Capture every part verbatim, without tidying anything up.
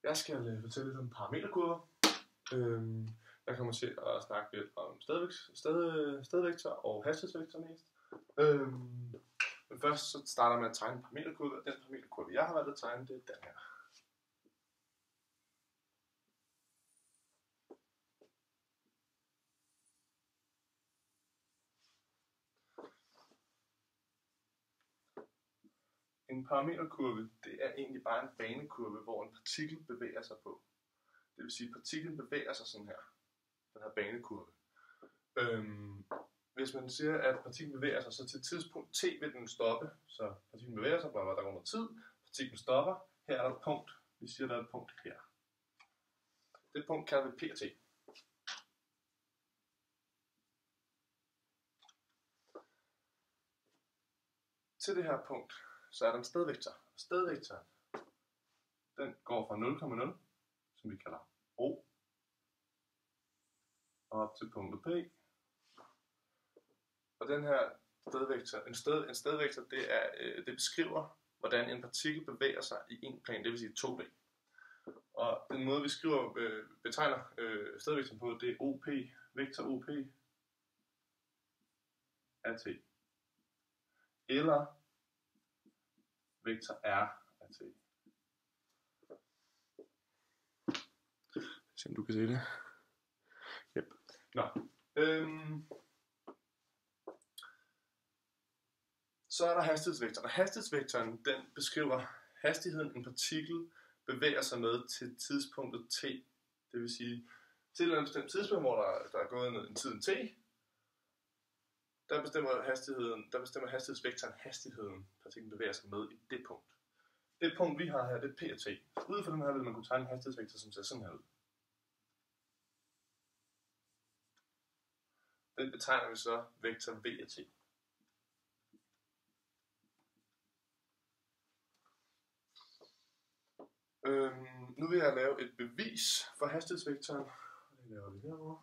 Jeg skal fortælle lidt om parameterkurver. Øhm, jeg kommer til at snakke lidt om stedvektor, sted, stedvektor og hastighedsvektor mest. Øhm, men først så starter jeg med at tegne en parameterkurve, og den parameterkurve, jeg har valgt at tegne, det er den her. En parameterkurve, det er egentlig bare en banekurve, hvor en partikel bevæger sig på. Det vil sige, at partiklen bevæger sig sådan her, den her banekurve. Øhm, hvis man siger, at partiklen bevæger sig, så til et tidspunkt t vil den stoppe, så partiklen bevæger sig, hvor der går noget tid, partiklen stopper, her er der et punkt, vi siger, der er et punkt her. Det punkt kalder vi p og t. Til det her punkt, så er der en stedvektor. Stedvektoren, den går fra nul komma nul, som vi kalder O, og op til punktet P. Og den her stedvektor, en, sted, en stedvektor, det, er, øh, det beskriver, hvordan en partikel bevæger sig i en plan, det vil sige to D. Og den måde, vi skriver, øh, betegner øh, stedvektoren på, det er O P, vektor O P af T. Eller vektor R af T. Se om du kan se det. Yep. Nå. Øhm. Så er der hastighedsvektoren. Og hastighedsvektoren, den beskriver hastigheden, en partikel bevæger sig med til tidspunktet t. Det vil sige, til et bestemt tidspunkt, hvor der, der er gået en tid t, der bestemmer hastigheden, der bestemmer hastighedsvektoren hastigheden, partiklen bevæger sig med i det punkt. Det punkt, vi har her, det er p og t. Ud fra den her vil man kunne tegne en hastighedsvektor, som ser sådan her ud. Den betegner vi så vektor v af t. Øhm, nu vil jeg lave et bevis for hastighedsvektoren. Det laver vi herovre.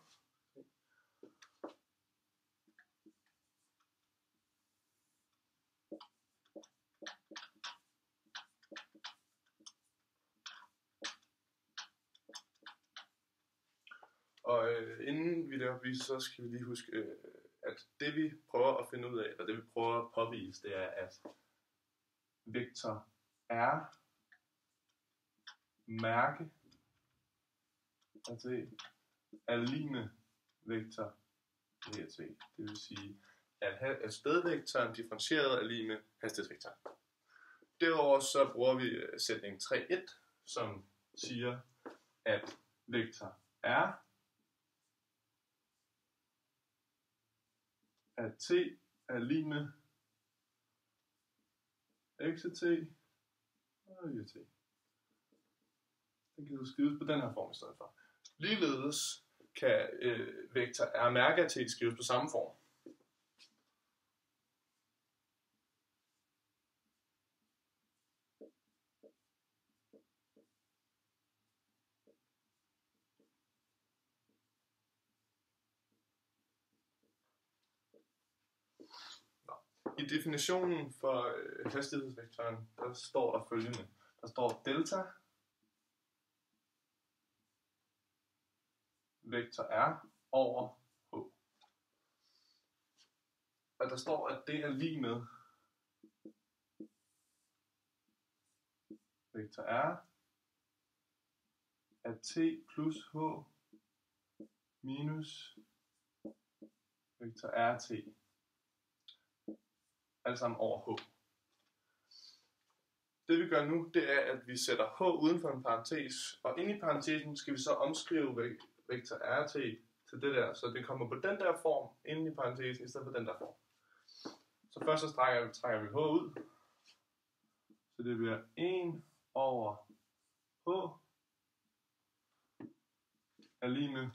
Og øh, inden vi laver bevis, så skal vi lige huske, øh, at det vi prøver at finde ud af, eller det vi prøver at påvise, det er, at vektor R mærke af t er lignende vektor v af t. Det vil sige, at stedvektoren differentieret er lig med hastighedsvektoren. Derudover så bruger vi sætning tre punkt et, som siger, at vektor R af t er lig med x af t og y af t. Den kan jo skrives på den her form i stedet for. Ligeledes kan øh, vektor R mærke af t skrives på samme form. I definitionen for øh, hastighedsvektoren, der står der følgende. Der står delta vektor R over H. Og der står, at det er lig med vektor R af t plus H minus vektor R t. Alt sammen over H. Det vi gør nu, det er, at vi sætter H uden for en parentes, og inde i parentesen skal vi så omskrive vektor R t til det der, så det kommer på den der form inde i parentesen, i stedet for den der form. Så først så trækker, trækker vi H ud, så det bliver en over H er lig med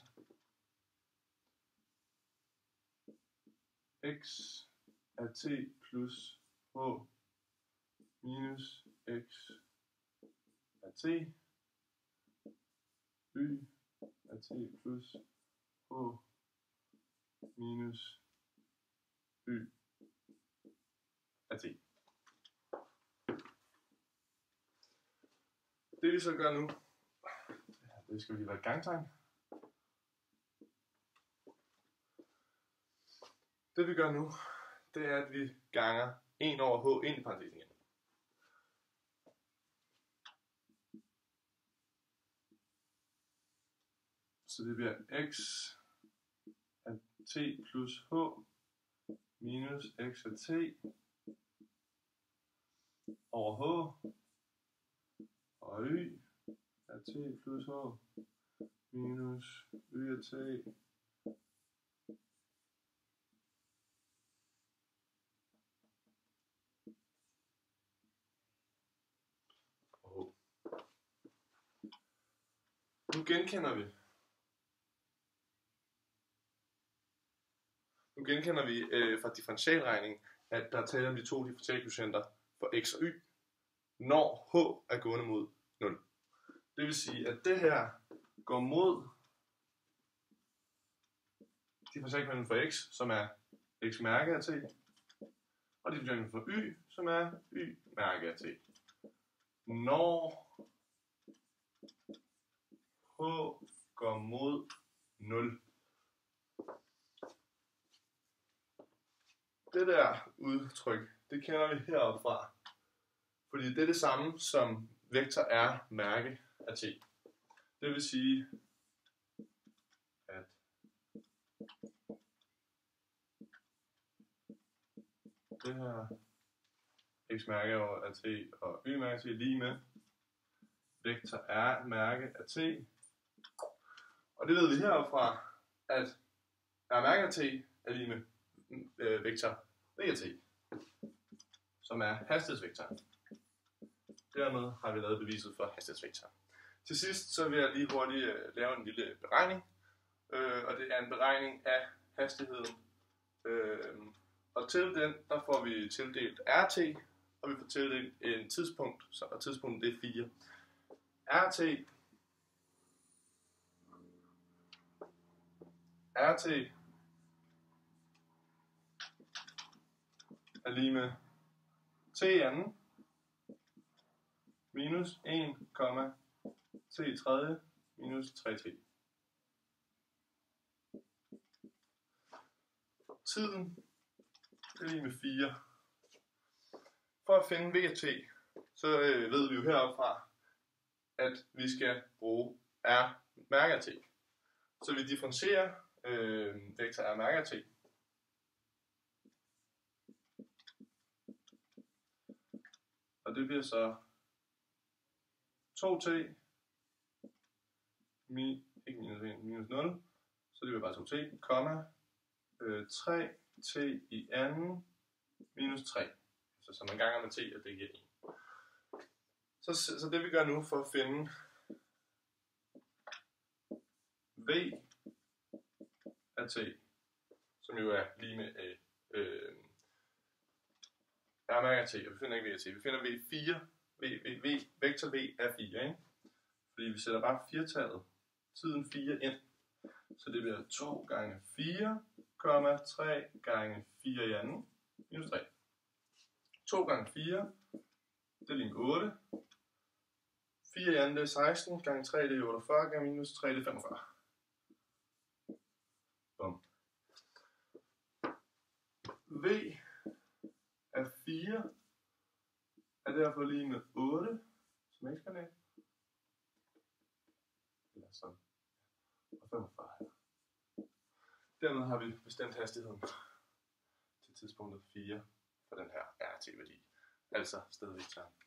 x af t plus h minus x af t, y af t plus h minus y af t. Det vi så gør nu, det skal jo lige være et gangtegn. Det vi gør nu, det er, at vi ganger en over h ind i parentesen igen. Så det bliver x af t plus h minus x af t over h og y af t plus h minus y af t og h. Nu genkender vi Nu genkender vi øh, fra differentialregning, at der er tale om de to differentialkoefficienter for x og y, når h er gående mod nul. Det vil sige, at det her går mod differentialkoefficienten for x, som er x mærke af t, og differentialkoefficienten for y, som er y mærke af t. Når h går mod nul. Det der udtryk, det kender vi heroppe fra, fordi det er det samme som vektor r mærke af t. Det vil sige, at det her x mærke af t og y mærke af t er lige med vektor r mærke af t. Og det ved vi heroppe fra, at r mærke af t er lige med øh, vektor v af t, som er hastighedsvektoren. Dermed har vi lavet beviset for hastighedsvektoren. Til sidst så vil jeg lige hurtigt øh, lave en lille beregning, øh, og det er en beregning af hastigheden. Øh, og til den, der får vi tildelt rt, og vi får tildelt en tidspunkt, så, og tidspunktet det er fire. rt rt er lige med t anden minus en, t tredje minus tre t. Tiden er lige med fire. For at finde v af t, så øh, ved vi jo heroppe fra, at vi skal bruge r mærke af t. Så vi differentierer øh, vektor r mærke af t. Og det bliver så to t, mi, ikke minus en, minus nul, så det bliver bare to t, komma, øh, tre t i anden, minus tre. Så, så man ganger med t, og det giver en. Så, så det vi gør nu for at finde v af t, som jo er lige med øh, øh, r mærke af t, og vi finder ikke v af t, vi finder v fire, v, v, v, vektor v er fire, ikke? Fordi vi sætter bare firetallet, tiden fire ind, så det bliver to gange fire, tre gange fire i anden, minus tre. to gange fire, det er lige med otte. fire i anden, det er seksten, gange tre, det er otteogfyrre, gange minus tre, det er femogfyrre. Bum. V af fire er derfor lige med otte, som eksponent. Eller sådan. Og femogfyrre her. Dermed har vi bestemt hastigheden til tidspunktet fire for den her rt-værdi. Altså stedvektoren.